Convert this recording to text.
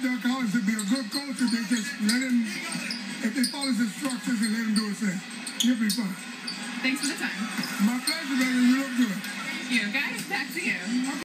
Doug Collins to be a good coach if they just let him, if they follow his instructions and let him do his thing. He'll be fine. Thanks for the time. My pleasure.